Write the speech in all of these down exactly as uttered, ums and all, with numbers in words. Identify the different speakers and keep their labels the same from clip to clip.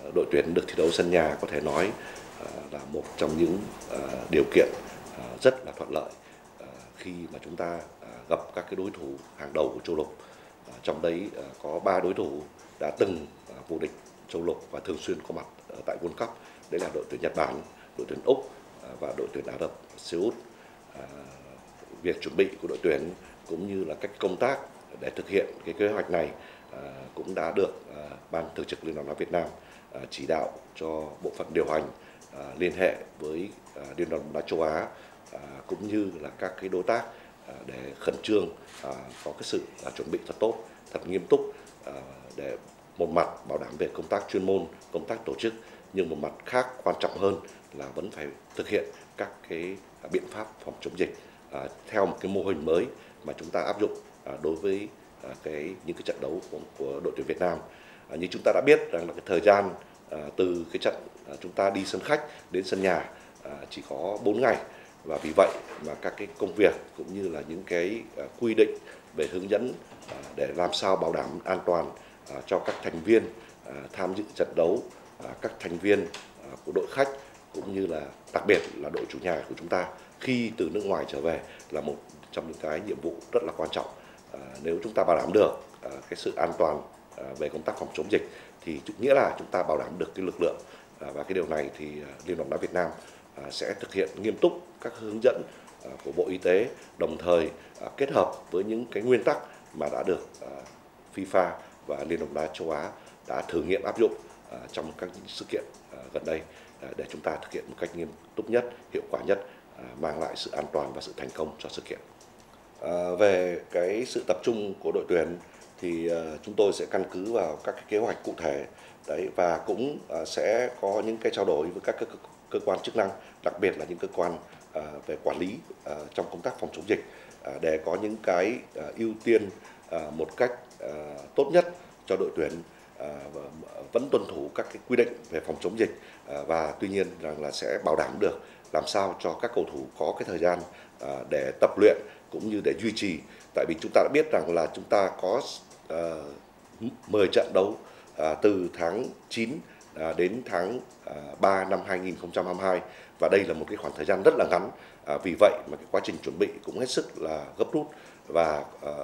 Speaker 1: đội tuyển được thi đấu sân nhà có thể nói là một trong những điều kiện rất là thuận lợi khi mà chúng ta gặp các cái đối thủ hàng đầu của châu lục. Trong đấy có ba đối thủ đã từng vô địch châu lục và thường xuyên có mặt tại World Cup. Đấy là đội tuyển Nhật Bản, đội tuyển Úc và đội tuyển Ả Rập Xê Út. Việc chuẩn bị của đội tuyển cũng như là các công tác để thực hiện cái kế hoạch này cũng đã được Ban Thường trực Liên đoàn bóng đá Việt Nam chỉ đạo cho bộ phận điều hành liên hệ với Liên đoàn bóng đá châu Á cũng như là các cái đối tác để khẩn trương có cái sự chuẩn bị thật tốt, thật nghiêm túc để một mặt bảo đảm về công tác chuyên môn, công tác tổ chức, nhưng một mặt khác quan trọng hơn là vẫn phải thực hiện các cái biện pháp phòng chống dịch theo một cái mô hình mới mà chúng ta áp dụng đối với cái những cái trận đấu của, của đội tuyển Việt Nam. Như chúng ta đã biết rằng là cái thời gian từ cái trận chúng ta đi sân khách đến sân nhà chỉ có bốn ngày, và vì vậy mà các cái công việc cũng như là những cái quy định về hướng dẫn để làm sao bảo đảm an toàn cho các thành viên tham dự trận đấu, các thành viên của đội khách cũng như là đặc biệt là đội chủ nhà của chúng ta khi từ nước ngoài trở về là một trong những cái nhiệm vụ rất là quan trọng. Nếu chúng ta bảo đảm được cái sự an toàn về công tác phòng chống dịch thì nghĩa là chúng ta bảo đảm được cái lực lượng, và cái điều này thì Liên đoàn bóng đá Việt Nam sẽ thực hiện nghiêm túc các hướng dẫn của Bộ Y tế, đồng thời kết hợp với những cái nguyên tắc mà đã được FIFA và Liên đoàn bóng đá châu Á đã thử nghiệm áp dụng trong các sự kiện gần đây để chúng ta thực hiện một cách nghiêm túc nhất, hiệu quả nhất, mang lại sự an toàn và sự thành công cho sự kiện. Về cái sự tập trung của đội tuyển thì chúng tôi sẽ căn cứ vào các cái kế hoạch cụ thể đấy, và cũng sẽ có những cái trao đổi với các cơ quan chức năng, đặc biệt là những cơ quan về quản lý trong công tác phòng chống dịch để có những cái ưu tiên một cách tốt nhất cho đội tuyển, vẫn tuân thủ các cái quy định về phòng chống dịch, và tuy nhiên rằng là sẽ bảo đảm được làm sao cho các cầu thủ có cái thời gian để tập luyện cũng như để duy trì. Tại vì chúng ta đã biết rằng là chúng ta có mười trận đấu từ tháng chín đến tháng ba năm hai nghìn không trăm hai mươi hai, và đây là một cái khoảng thời gian rất là ngắn. Vì vậy mà cái quá trình chuẩn bị cũng hết sức là gấp rút, và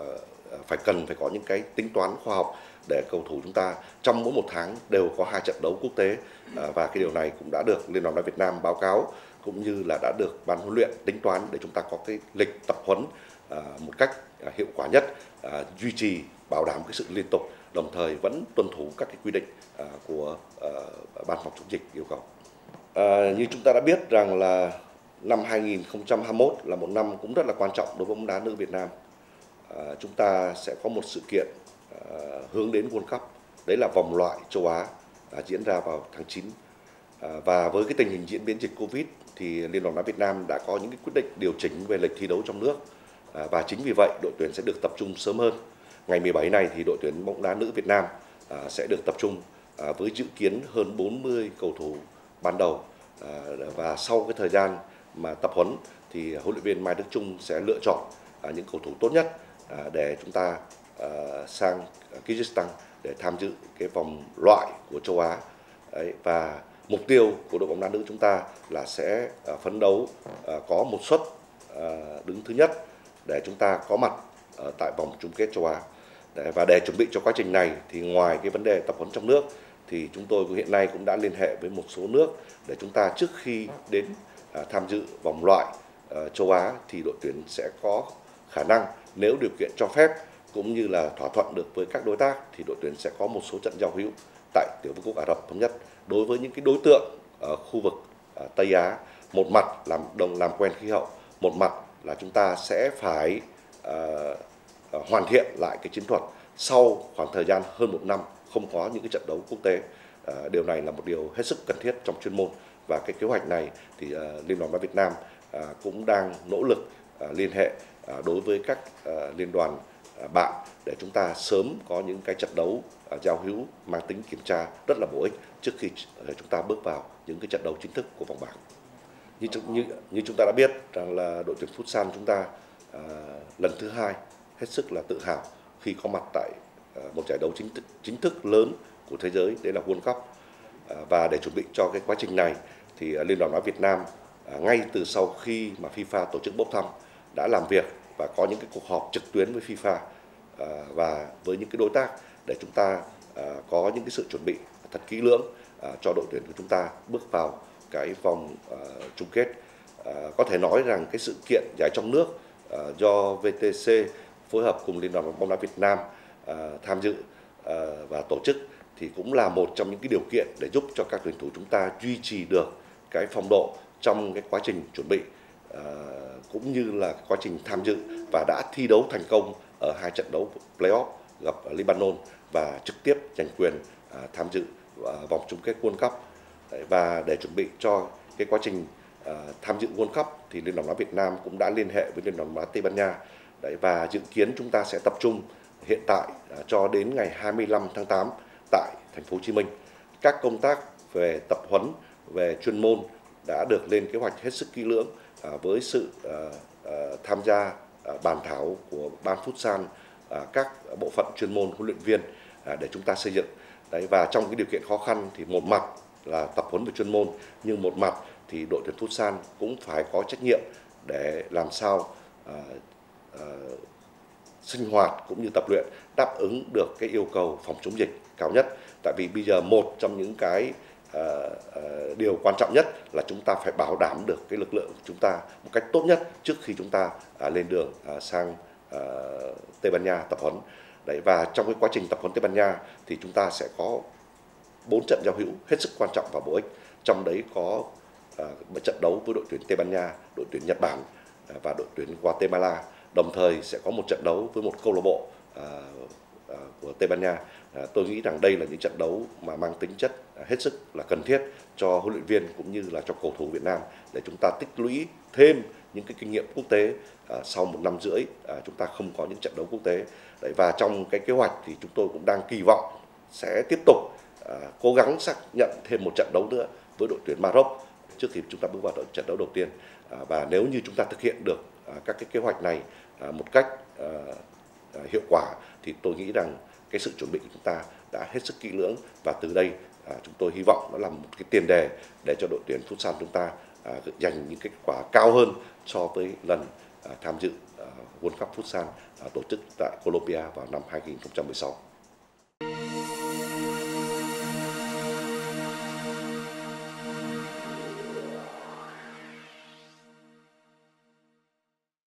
Speaker 1: phải cần phải có những cái tính toán khoa học để cầu thủ chúng ta trong mỗi một tháng đều có hai trận đấu quốc tế, và cái điều này cũng đã được Liên đoàn bóng đá Việt Nam báo cáo cũng như là đã được ban huấn luyện tính toán để chúng ta có cái lịch tập huấn một cách hiệu quả nhất, duy trì bảo đảm cái sự liên tục, đồng thời vẫn tuân thủ các cái quy định của ban phòng chống dịch yêu cầu. À, như chúng ta đã biết rằng là năm hai nghìn không trăm hai mươi mốt là một năm cũng rất là quan trọng đối với bóng đá nữ Việt Nam. À, chúng ta sẽ có một sự kiện à, hướng đến World Cup, đấy là vòng loại châu Á à, diễn ra vào tháng chín. À, và với cái tình hình diễn biến dịch Covid thì Liên đoàn bóng đá Việt Nam đã có những cái quyết định điều chỉnh về lịch thi đấu trong nước, à, và chính vì vậy đội tuyển sẽ được tập trung sớm hơn. Ngày mười bảy này thì đội tuyển bóng đá nữ Việt Nam à, sẽ được tập trung à, với dự kiến hơn bốn mươi cầu thủ ban đầu, à, và sau cái thời gian mà tập huấn thì huấn luyện viên Mai Đức Chung sẽ lựa chọn à, những cầu thủ tốt nhất à, để chúng ta à, sang Kyrgyzstan để tham dự cái vòng loại của châu Á. Đấy, và mục tiêu của đội bóng đá nữ chúng ta là sẽ à, phấn đấu à, có một suất à, đứng thứ nhất để chúng ta có mặt ở tại vòng chung kết châu Á. Đấy, và để chuẩn bị cho quá trình này thì ngoài cái vấn đề tập huấn trong nước thì chúng tôi hiện nay cũng đã liên hệ với một số nước để chúng ta trước khi đến à, tham dự vòng loại à, châu Á thì đội tuyển sẽ có khả năng, nếu điều kiện cho phép cũng như là thỏa thuận được với các đối tác, thì đội tuyển sẽ có một số trận giao hữu tại Tiểu vương quốc Ả Rập Thống Nhất đối với những cái đối tượng ở khu vực à, Tây Á. Một mặt làm đồng làm quen khí hậu, một mặt là chúng ta sẽ phải à, à, hoàn thiện lại cái chiến thuật sau khoảng thời gian hơn một năm không có những cái trận đấu quốc tế. À, điều này là một điều hết sức cần thiết trong chuyên môn, và cái kế hoạch này thì à, Liên đoàn bóng đá Việt Nam à, cũng đang nỗ lực à, liên hệ à, đối với các à, liên đoàn à, bạn để chúng ta sớm có những cái trận đấu à, giao hữu mang tính kiểm tra rất là bổ ích trước khi à, chúng ta bước vào những cái trận đấu chính thức của vòng bảng. Như, như, như chúng ta đã biết rằng là đội tuyển Futsal chúng ta à, lần thứ hai hết sức là tự hào khi có mặt tại à, một giải đấu chính thức, chính thức lớn của thế giới, đấy là World Cup. Và để chuẩn bị cho cái quá trình này thì Liên đoàn bóng đá Việt Nam ngay từ sau khi mà FIFA tổ chức bốc thăm đã làm việc và có những cái cuộc họp trực tuyến với FIFA và với những cái đối tác để chúng ta có những cái sự chuẩn bị thật kỹ lưỡng cho đội tuyển của chúng ta bước vào cái vòng chung kết. Có thể nói rằng cái sự kiện giải trong nước do vê tê xê phối hợp cùng Liên đoàn bóng đá Việt Nam tham dự và tổ chức thì cũng là một trong những cái điều kiện để giúp cho các tuyển thủ chúng ta duy trì được cái phong độ trong cái quá trình chuẩn bị cũng như là quá trình tham dự và đã thi đấu thành công ở hai trận đấu playoff gặp Lebanon và trực tiếp giành quyền tham dự vòng chung kết World Cup. Và để chuẩn bị cho cái quá trình tham dự World Cup thì Liên đoàn bóng đá Việt Nam cũng đã liên hệ với Liên đoàn bóng đá Tây Ban Nha và dự kiến chúng ta sẽ tập trung hiện tại cho đến ngày hai mươi lăm tháng tám tại thành phố Hồ Chí Minh. Các công tác về tập huấn, về chuyên môn đã được lên kế hoạch hết sức kỹ lưỡng với sự tham gia bàn thảo của ban futsal, các bộ phận chuyên môn, huấn luyện viên để chúng ta xây dựng. Đấy, và trong cái điều kiện khó khăn thì một mặt là tập huấn về chuyên môn, nhưng một mặt thì đội tuyển futsal cũng phải có trách nhiệm để làm sao uh, uh, sinh hoạt cũng như tập luyện đáp ứng được cái yêu cầu phòng chống dịch cao nhất. Tại vì bây giờ một trong những cái uh, uh, điều quan trọng nhất là chúng ta phải bảo đảm được cái lực lượng của chúng ta một cách tốt nhất trước khi chúng ta uh, lên đường uh, sang uh, Tây Ban Nha tập huấn. Đấy, và trong cái quá trình tập huấn Tây Ban Nha thì chúng ta sẽ có bốn trận giao hữu hết sức quan trọng và bổ ích. Trong đấy có uh, một trận đấu với đội tuyển Tây Ban Nha, đội tuyển Nhật Bản uh, và đội tuyển Guatemala. Đồng thời sẽ có một trận đấu với một câu lạc bộ uh, uh, của Tây Ban Nha. Uh, tôi nghĩ rằng đây là những trận đấu mà mang tính chất uh, hết sức là cần thiết cho huấn luyện viên cũng như là cho cầu thủ Việt Nam để chúng ta tích lũy thêm những cái kinh nghiệm quốc tế. Uh, sau một năm rưỡi uh, chúng ta không có những trận đấu quốc tế. Đấy, và trong cái kế hoạch thì chúng tôi cũng đang kỳ vọng sẽ tiếp tục uh, cố gắng xác nhận thêm một trận đấu nữa với đội tuyển Maroc trước khi chúng ta bước vào trận đấu đầu tiên. Uh, và nếu như chúng ta thực hiện được uh, các cái kế hoạch này uh, một cách uh, uh, hiệu quả thì tôi nghĩ rằng cái sự chuẩn bị của chúng ta đã hết sức kỹ lưỡng, và từ đây uh, chúng tôi hy vọng nó là một cái tiền đề để cho đội tuyển futsal chúng ta uh, giành những kết quả cao hơn so với lần uh, tham dự uh, World Cup Futsal uh, tổ chức tại Colombia vào năm hai nghìn không trăm mười sáu.